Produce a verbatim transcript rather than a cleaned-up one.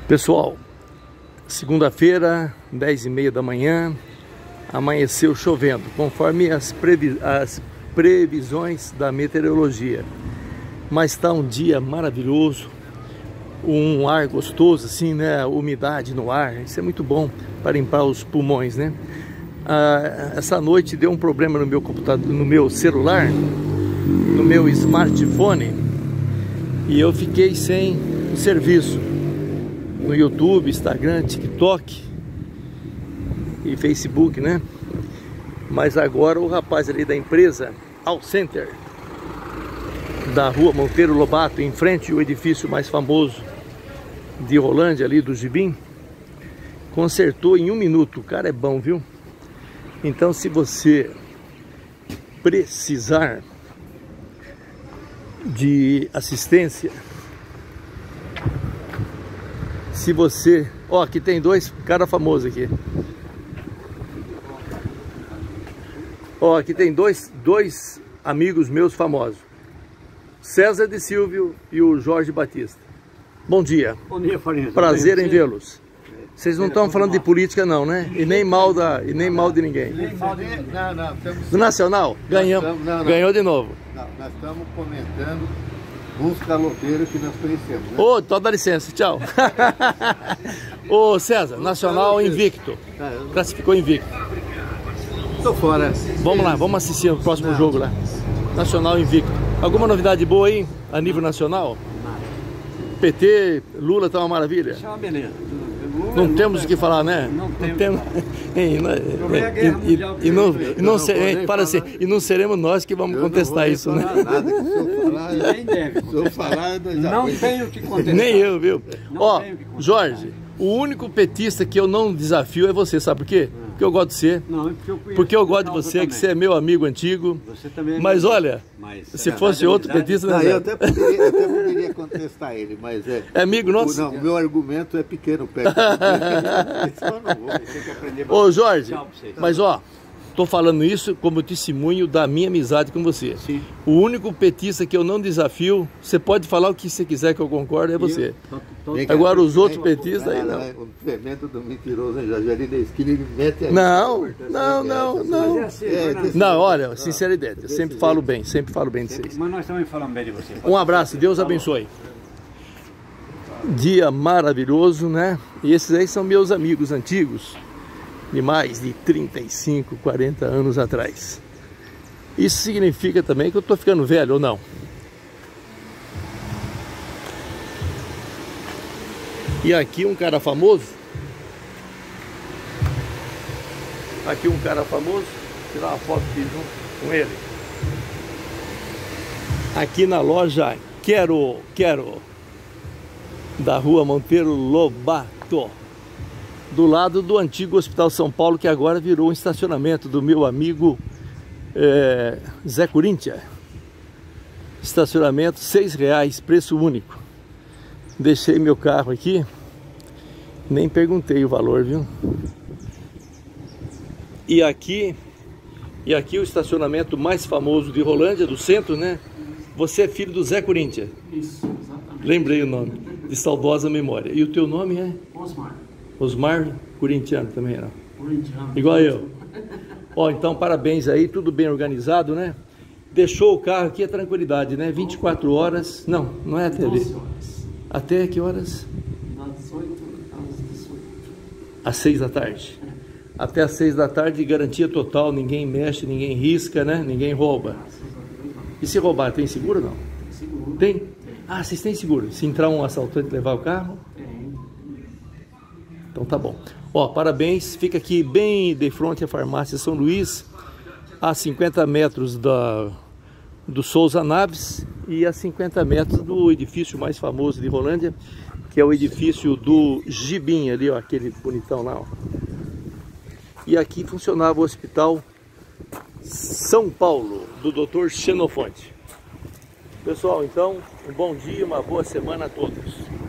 Pessoal, segunda-feira, dez e meia da manhã, amanheceu chovendo, conforme as, previ as previsões da meteorologia. Mas está um dia maravilhoso, um ar gostoso, assim, né? Umidade no ar, isso é muito bom para limpar os pulmões, né? Ah, essa noite deu um problema no meu computador, no meu celular, no meu smartphone, e eu fiquei sem serviço no YouTube, Instagram, TikTok e Facebook, né? Mas agora o rapaz ali da empresa All Center, da rua Monteiro Lobato, em frente ao edifício mais famoso de Rolândia, ali do Gibim, consertou em um minuto. O cara é bom, viu? Então, se você precisar de assistência, se você... Ó, aqui tem dois caras famosos aqui. Ó, aqui tem dois, dois amigos meus famosos. César de Silvio e o Jorge Batista. Bom dia. Bom dia, Farinha. Prazer em vê-los. Vocês não estão falando de política não, né? E nem mal, da, e nem mal de ninguém. Não, não, estamos... Do Nacional? Ganhamos. Estamos, não, não. Ganhou de novo. Não, nós estamos comentando uns caloteiros que nós conhecemos, né? Ô, então dá licença, tchau. Ô, César, Nacional invicto. Classificou invicto. Estou fora. Vamos lá, vamos assistir o próximo Não. jogo lá. Nacional invicto. Alguma novidade boa aí, a nível nacional? P T, Lula tá uma maravilha. Isso é uma beleza. Lula, Não Lula, temos o que falar, né? Não, não temos. E, não- e- e- e não, e não se- fala assim, e não seremos nós que vamos Eu não contestar vou isso, né? falar nada, que se eu falar, eu- Nem deve. se eu falar, nós já- Não tenho o que contestar. Nem eu, viu? Não Ó, tenho o que contestar. Jorge, o único petista que eu não desafio é você, sabe por quê? Porque eu gosto de você. Não, é porque eu conheço. Porque eu gosto de Causa você, que também. você é meu amigo antigo. Você também é Mas meu- olha, Mas, se é, fosse mas outro amizade- petista, Não, né? eu até poderia, até poderia contestar ele, mas é... É amigo nosso? O, não, o meu argumento é pequeno perto. Isso eu não vou. Tem que aprender Ô, bastante. Jorge, Tchau pra vocês. mas ó, tô falando isso como testemunho da minha amizade com você. Sim. O único petista que eu não desafio, você pode falar o que você quiser que eu concordo, é você. Tô- tô- Vem cá, Agora os vem- outros petistas aí Ah, não. é, O tremendo do mentiroso, já já ali da esquina, ele mete aí. Não, não, não, Mas é não. assim, É, Fernando. desse- Não, olha, sinceridade, eu Desse sempre jeito. falo bem, sempre falo bem de vocês. Mas nós também falamos bem de você. Um abraço, Deus abençoe. Dia maravilhoso, né? E esses aí são meus amigos antigos, de mais de trinta e cinco, quarenta anos atrás. Isso significa também que eu tô ficando velho ou não? E aqui um cara famoso. Aqui um cara famoso. Vou tirar uma foto aqui junto com ele. Aqui na loja Quero, Quero, da rua Monteiro Lobato, do lado do antigo Hospital São Paulo, que agora virou um estacionamento do meu amigo é, Zé Corinthians. Estacionamento seis reais, preço único. Deixei meu carro aqui, nem perguntei o valor, viu? E aqui, e aqui o estacionamento mais famoso de Rolândia, do centro, né? Você é filho do Zé Corinthians. Isso, exatamente. Lembrei o nome, de saudosa memória. E o teu nome é? Osmar, Osmar Corintiano também, não? corintiano. Igual eu. Ó, então parabéns aí, tudo bem organizado, né? Deixou o carro aqui, é tranquilidade, né? vinte e quatro horas, não, não é até ali. doze horas. Até que horas? Das oito às dezoito. Às seis da tarde. Até às seis da tarde, garantia total, ninguém mexe, ninguém risca, né? Ninguém rouba. E se roubar, tem seguro ou não? Seguro. Tem? Ah, vocês têm seguro? Se entrar um assaltante e levar o carro? Tem. Então tá bom. Ó, parabéns. Fica aqui bem de frente à farmácia São Luís, a cinquenta metros da, do Souza Naves e a cinquenta metros do edifício mais famoso de Rolândia, que é o edifício do Gibim ali, ó, aquele bonitão lá, ó. E aqui funcionava o Hospital São Paulo, do doutor Xenofonte. Pessoal, então, um bom dia, uma boa semana a todos.